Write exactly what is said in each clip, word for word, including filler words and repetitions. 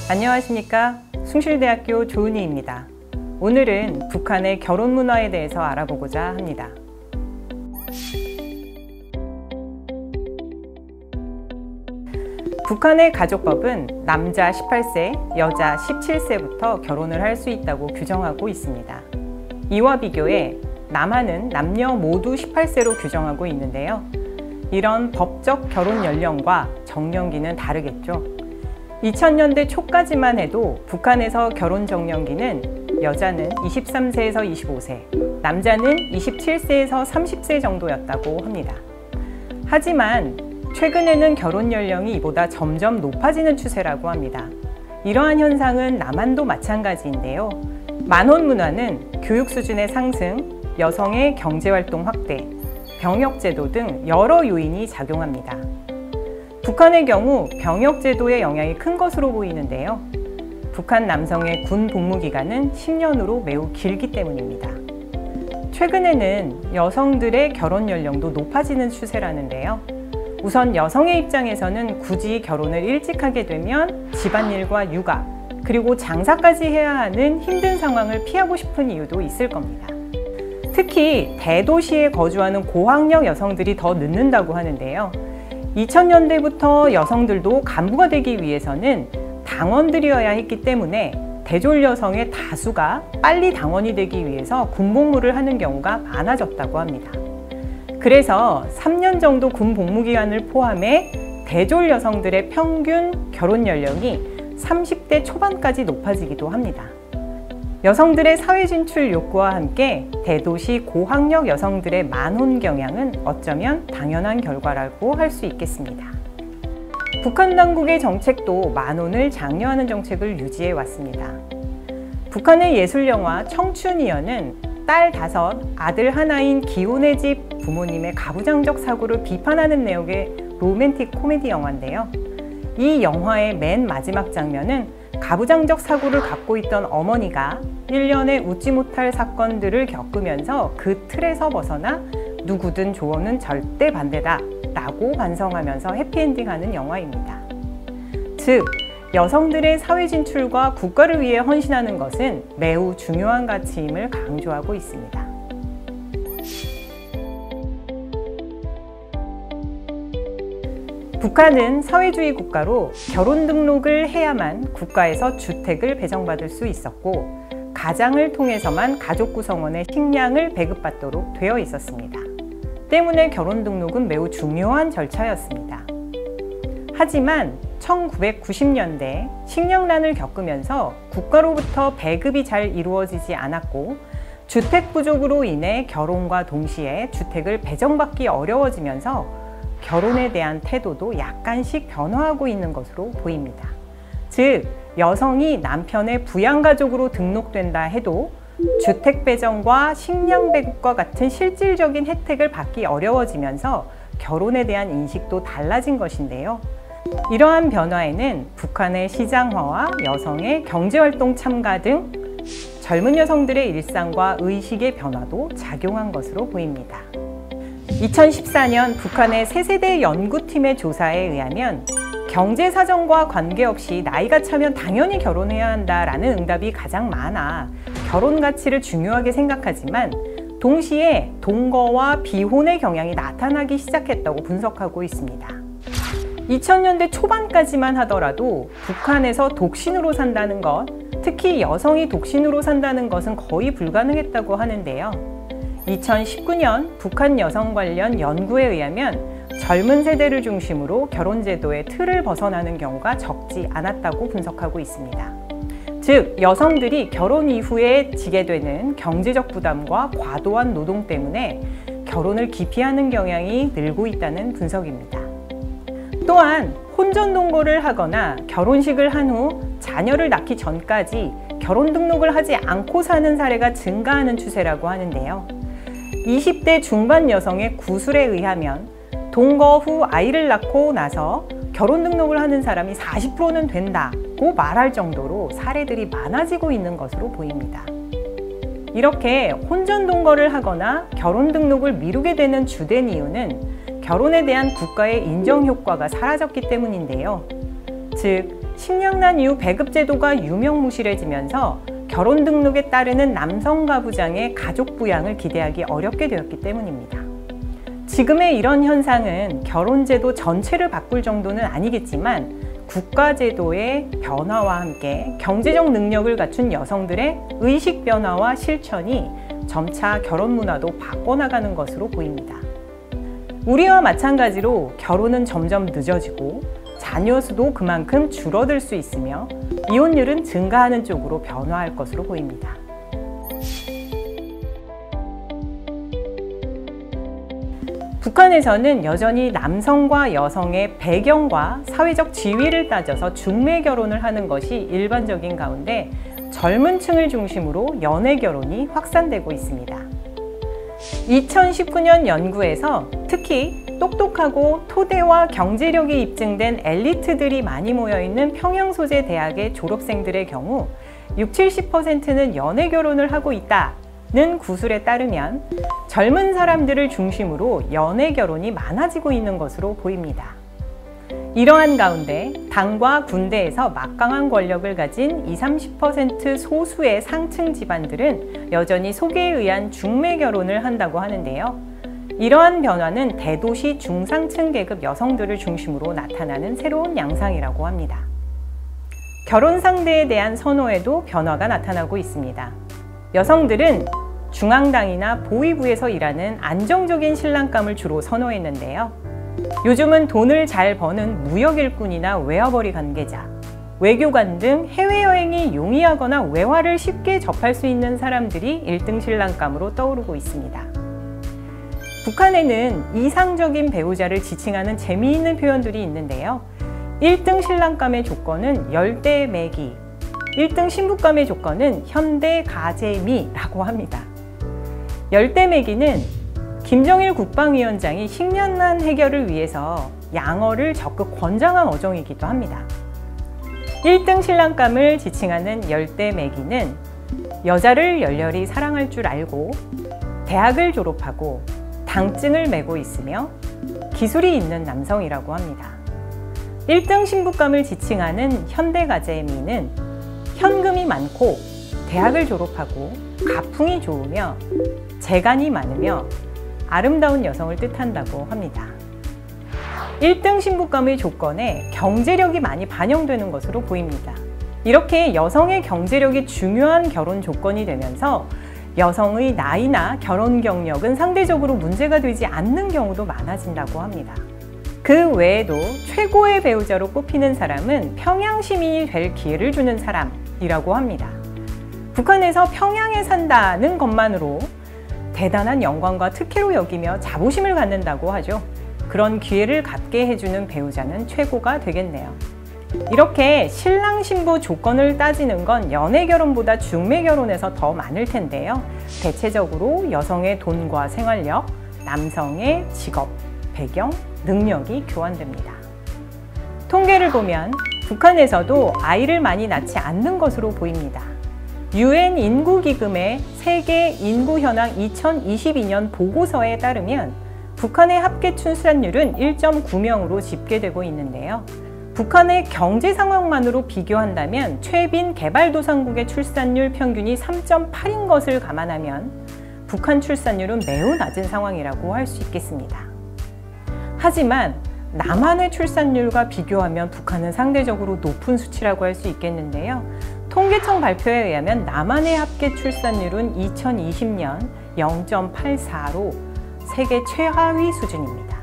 안녕하십니까. 숭실대학교 조은희입니다. 오늘은 북한의 결혼 문화에 대해서 알아보고자 합니다. 북한의 가족법은 남자 십팔 세, 여자 십칠 세부터 결혼을 할 수 있다고 규정하고 있습니다. 이와 비교해 남한은 남녀 모두 십팔 세로 규정하고 있는데요. 이런 법적 결혼 연령과 정년기는 다르겠죠. 이천 년대 초까지만 해도 북한에서 결혼 정년기는 여자는 이십삼 세에서 이십오 세, 남자는 이십칠 세에서 삼십 세 정도였다고 합니다. 하지만 최근에는 결혼 연령이 이보다 점점 높아지는 추세라고 합니다. 이러한 현상은 남한도 마찬가지인데요. 만혼 문화는 교육 수준의 상승, 여성의 경제활동 확대, 병역제도 등 여러 요인이 작용합니다. 북한의 경우 병역제도의 영향이 큰 것으로 보이는데요. 북한 남성의 군 복무 기간은 십 년으로 매우 길기 때문입니다. 최근에는 여성들의 결혼 연령도 높아지는 추세라는데요. 우선 여성의 입장에서는 굳이 결혼을 일찍 하게 되면 집안일과 육아, 그리고 장사까지 해야 하는 힘든 상황을 피하고 싶은 이유도 있을 겁니다. 특히 대도시에 거주하는 고학력 여성들이 더 늦는다고 하는데요. 이천 년대부터 여성들도 간부가 되기 위해서는 당원들이어야 했기 때문에 대졸 여성의 다수가 빨리 당원이 되기 위해서 군복무를 하는 경우가 많아졌다고 합니다. 그래서 삼 년 정도 군 복무 기간을 포함해 대졸 여성들의 평균 결혼 연령이 삼십 대 초반까지 높아지기도 합니다. 여성들의 사회 진출 욕구와 함께 대도시 고학력 여성들의 만혼 경향은 어쩌면 당연한 결과라고 할 수 있겠습니다. 북한 당국의 정책도 만혼을 장려하는 정책을 유지해 왔습니다. 북한의 예술영화 청춘이여는 딸 다섯, 아들 하나인 기혼의 집 부모님의 가부장적 사고를 비판하는 내용의 로맨틱 코미디 영화인데요. 이 영화의 맨 마지막 장면은 가부장적 사고를 갖고 있던 어머니가 일련의 웃지 못할 사건들을 겪으면서 그 틀에서 벗어나 누구든 조언은 절대 반대다 라고 반성하면서 해피엔딩하는 영화입니다. 즉, 여성들의 사회 진출과 국가를 위해 헌신하는 것은 매우 중요한 가치임을 강조하고 있습니다. 북한은 사회주의 국가로 결혼 등록을 해야만 국가에서 주택을 배정받을 수 있었고, 가장을 통해서만 가족 구성원의 식량을 배급받도록 되어 있었습니다. 때문에 결혼 등록은 매우 중요한 절차였습니다. 하지만 천구백구십 년대 식량난을 겪으면서 국가로부터 배급이 잘 이루어지지 않았고, 주택 부족으로 인해 결혼과 동시에 주택을 배정받기 어려워지면서 결혼에 대한 태도도 약간씩 변화하고 있는 것으로 보입니다. 즉, 여성이 남편의 부양가족으로 등록된다 해도 주택 배정과 식량 배급과 같은 실질적인 혜택을 받기 어려워지면서 결혼에 대한 인식도 달라진 것인데요. 이러한 변화에는 북한의 시장화와 여성의 경제활동 참가 등 젊은 여성들의 일상과 의식의 변화도 작용한 것으로 보입니다. 이천십사 년 북한의 세세대 연구팀의 조사에 의하면 경제 사정과 관계없이 나이가 차면 당연히 결혼해야 한다라는 응답이 가장 많아 결혼 가치를 중요하게 생각하지만 동시에 동거와 비혼의 경향이 나타나기 시작했다고 분석하고 있습니다. 이천 년대 초반까지만 하더라도 북한에서 독신으로 산다는 것, 특히 여성이 독신으로 산다는 것은 거의 불가능했다고 하는데요. 이천십구 년 북한 여성 관련 연구에 의하면 젊은 세대를 중심으로 결혼제도의 틀을 벗어나는 경우가 적지 않았다고 분석하고 있습니다. 즉, 여성들이 결혼 이후에 지게 되는 경제적 부담과 과도한 노동 때문에 결혼을 기피하는 경향이 늘고 있다는 분석입니다. 또한 혼전 동거를 하거나 결혼식을 한 후 자녀를 낳기 전까지 결혼 등록을 하지 않고 사는 사례가 증가하는 추세라고 하는데요. 이십 대 중반 여성의 구술에 의하면 동거 후 아이를 낳고 나서 결혼 등록을 하는 사람이 사십 퍼센트는 된다고 말할 정도로 사례들이 많아지고 있는 것으로 보입니다. 이렇게 혼전 동거를 하거나 결혼 등록을 미루게 되는 주된 이유는 결혼에 대한 국가의 인정 효과가 사라졌기 때문인데요. 즉, 식량난 이후 배급제도가 유명무실해지면서 결혼 등록에 따르는 남성 가부장의 가족 부양을 기대하기 어렵게 되었기 때문입니다. 지금의 이런 현상은 결혼제도 전체를 바꿀 정도는 아니겠지만 국가제도의 변화와 함께 경제적 능력을 갖춘 여성들의 의식 변화와 실천이 점차 결혼 문화도 바꿔나가는 것으로 보입니다. 우리와 마찬가지로 결혼은 점점 늦어지고 자녀 수도 그만큼 줄어들 수 있으며 이혼율은 증가하는 쪽으로 변화할 것으로 보입니다. 북한에서는 여전히 남성과 여성의 배경과 사회적 지위를 따져서 중매 결혼을 하는 것이 일반적인 가운데 젊은 층을 중심으로 연애 결혼이 확산되고 있습니다. 이천십구 년 연구에서 특히 똑똑하고 토대와 경제력이 입증된 엘리트들이 많이 모여있는 평양 소재 대학의 졸업생들의 경우 육십, 칠십 퍼센트는 연애 결혼을 하고 있다는 구술에 따르면 젊은 사람들을 중심으로 연애 결혼이 많아지고 있는 것으로 보입니다. 이러한 가운데 당과 군대에서 막강한 권력을 가진 이십, 삼십 퍼센트 소수의 상층 집안들은 여전히 소개에 의한 중매 결혼을 한다고 하는데요. 이러한 변화는 대도시 중상층 계급 여성들을 중심으로 나타나는 새로운 양상이라고 합니다. 결혼 상대에 대한 선호에도 변화가 나타나고 있습니다. 여성들은 중앙당이나 보위부에서 일하는 안정적인 신랑감을 주로 선호했는데요. 요즘은 돈을 잘 버는 무역 일꾼이나 외화벌이 관계자, 외교관 등 해외여행이 용이하거나 외화를 쉽게 접할 수 있는 사람들이 일 등 신랑감으로 떠오르고 있습니다. 북한에는 이상적인 배우자를 지칭하는 재미있는 표현들이 있는데요. 일 등 신랑감의 조건은 열대매기, 일 등 신부감의 조건은 현대가재미라고 합니다. 열대매기는 김정일 국방위원장이 식량난 해결을 위해서 양어를 적극 권장한 어종이기도 합니다. 일 등 신랑감을 지칭하는 열대매기는 여자를 열렬히 사랑할 줄 알고 대학을 졸업하고 당증을 메고 있으며 기술이 있는 남성이라고 합니다. 일 등 신부감을 지칭하는 현대가재미는 현금이 많고 대학을 졸업하고 가풍이 좋으며 재간이 많으며 아름다운 여성을 뜻한다고 합니다. 일 등 신부감의 조건에 경제력이 많이 반영되는 것으로 보입니다. 이렇게 여성의 경제력이 중요한 결혼 조건이 되면서 여성의 나이나 결혼 경력은 상대적으로 문제가 되지 않는 경우도 많아진다고 합니다. 그 외에도 최고의 배우자로 꼽히는 사람은 평양 시민이 될 기회를 주는 사람이라고 합니다. 북한에서 평양에 산다는 것만으로 대단한 영광과 특혜로 여기며 자부심을 갖는다고 하죠. 그런 기회를 갖게 해주는 배우자는 최고가 되겠네요. 이렇게 신랑 신부 조건을 따지는 건 연애 결혼보다 중매 결혼에서 더 많을 텐데요. 대체적으로 여성의 돈과 생활력, 남성의 직업, 배경, 능력이 교환됩니다. 통계를 보면 북한에서도 아이를 많이 낳지 않는 것으로 보입니다. 유엔 인구기금의 세계 인구 현황 이천이십이 년 보고서에 따르면 북한의 합계 출산율은 일 점 구 명으로 집계되고 있는데요. 북한의 경제 상황만으로 비교한다면 최빈 개발도상국의 출산율 평균이 삼 점 팔인 것을 감안하면 북한 출산율은 매우 낮은 상황이라고 할 수 있겠습니다. 하지만 남한의 출산율과 비교하면 북한은 상대적으로 높은 수치라고 할 수 있겠는데요. 통계청 발표에 의하면 남한의 합계 출산율은 이천이십 년 영 점 팔사로 세계 최하위 수준입니다.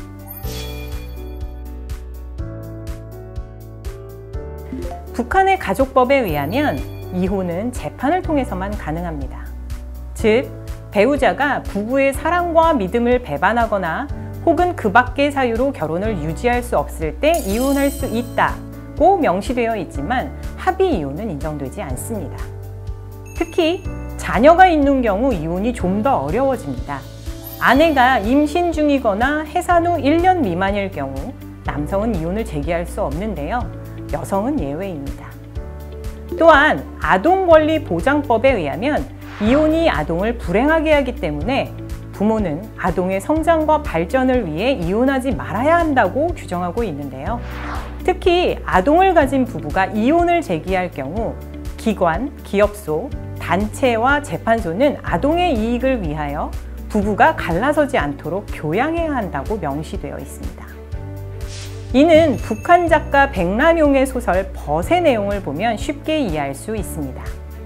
북한의 가족법에 의하면 이혼은 재판을 통해서만 가능합니다. 즉, 배우자가 부부의 사랑과 믿음을 배반하거나 혹은 그 밖의 사유로 결혼을 유지할 수 없을 때 이혼할 수 있다고 명시되어 있지만 합의 이혼은 인정되지 않습니다. 특히 자녀가 있는 경우 이혼이 좀 더 어려워집니다. 아내가 임신 중이거나 해산 후 일 년 미만일 경우 남성은 이혼을 제기할 수 없는데요. 여성은 예외입니다. 또한 아동권리보장법에 의하면 이혼이 아동을 불행하게 하기 때문에 부모는 아동의 성장과 발전을 위해 이혼하지 말아야 한다고 규정하고 있는데요. 특히 아동을 가진 부부가 이혼을 제기할 경우 기관, 기업소, 단체와 재판소는 아동의 이익을 위하여 부부가 갈라서지 않도록 교양해야 한다고 명시되어 있습니다. 이는 북한 작가 백남용의 소설 벗의 내용을 보면 쉽게 이해할 수 있습니다.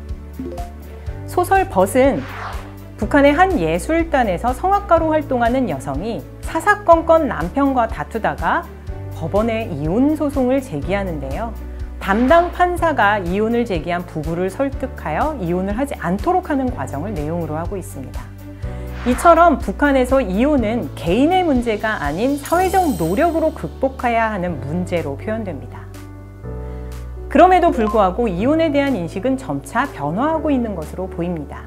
소설 벗은 북한의 한 예술단에서 성악가로 활동하는 여성이 사사건건 남편과 다투다가 법원에 이혼 소송을 제기하는데요. 담당 판사가 이혼을 제기한 부부를 설득하여 이혼을 하지 않도록 하는 과정을 내용으로 하고 있습니다. 이처럼 북한에서 이혼은 개인의 문제가 아닌 사회적 노력으로 극복해야 하는 문제로 표현됩니다. 그럼에도 불구하고 이혼에 대한 인식은 점차 변화하고 있는 것으로 보입니다.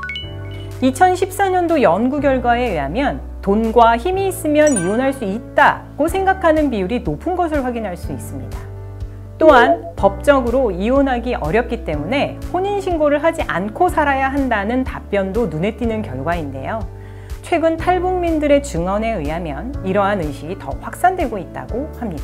이천십사 년도 연구 결과에 의하면 돈과 힘이 있으면 이혼할 수 있다고 생각하는 비율이 높은 것을 확인할 수 있습니다. 또한 법적으로 이혼하기 어렵기 때문에 혼인신고를 하지 않고 살아야 한다는 답변도 눈에 띄는 결과인데요. 최근 탈북민들의 증언에 의하면 이러한 의식이 더 확산되고 있다고 합니다.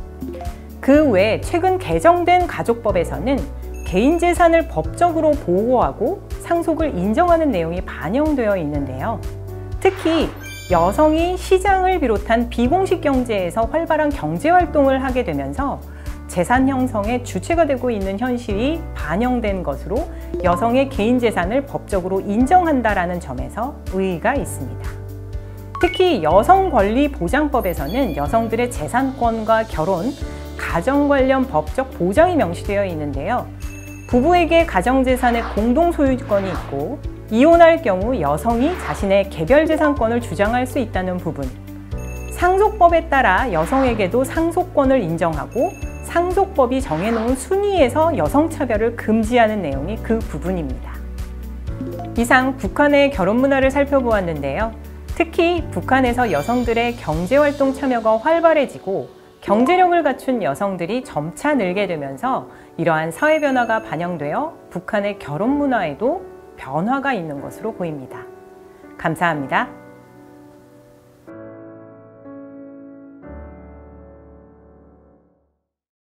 그 외 최근 개정된 가족법에서는 개인 재산을 법적으로 보호하고 상속을 인정하는 내용이 반영되어 있는데요. 특히 여성이 시장을 비롯한 비공식 경제에서 활발한 경제활동을 하게 되면서 재산 형성의 주체가 되고 있는 현실이 반영된 것으로 여성의 개인 재산을 법적으로 인정한다라는 점에서 의의가 있습니다. 특히 여성권리보장법에서는 여성들의 재산권과 결혼, 가정 관련 법적 보장이 명시되어 있는데요. 부부에게 가정재산의 공동소유권이 있고 이혼할 경우 여성이 자신의 개별재산권을 주장할 수 있다는 부분, 상속법에 따라 여성에게도 상속권을 인정하고 상속법이 정해놓은 순위에서 여성차별을 금지하는 내용이 그 부분입니다. 이상 북한의 결혼 문화를 살펴보았는데요. 특히 북한에서 여성들의 경제활동 참여가 활발해지고 경제력을 갖춘 여성들이 점차 늘게 되면서 이러한 사회 변화가 반영되어 북한의 결혼 문화에도 변화가 있는 것으로 보입니다. 감사합니다.